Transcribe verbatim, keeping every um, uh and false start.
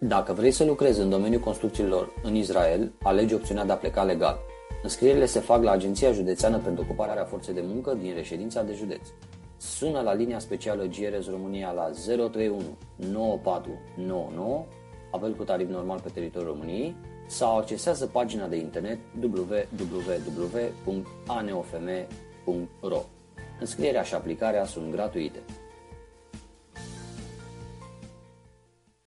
Dacă vrei să lucrezi în domeniul construcțiilor în Israel, alege opțiunea de a pleca legal. Înscrierile se fac la Agenția Județeană pentru Ocuparea Forței de Muncă din reședința de județ. Sună la linia specială G R S România la zero trei unu nouă patru nouă nouă, apel cu tarif normal pe teritoriul României, sau accesează pagina de internet w w w punct a n o f m punct r o. Înscrierea și aplicarea sunt gratuite.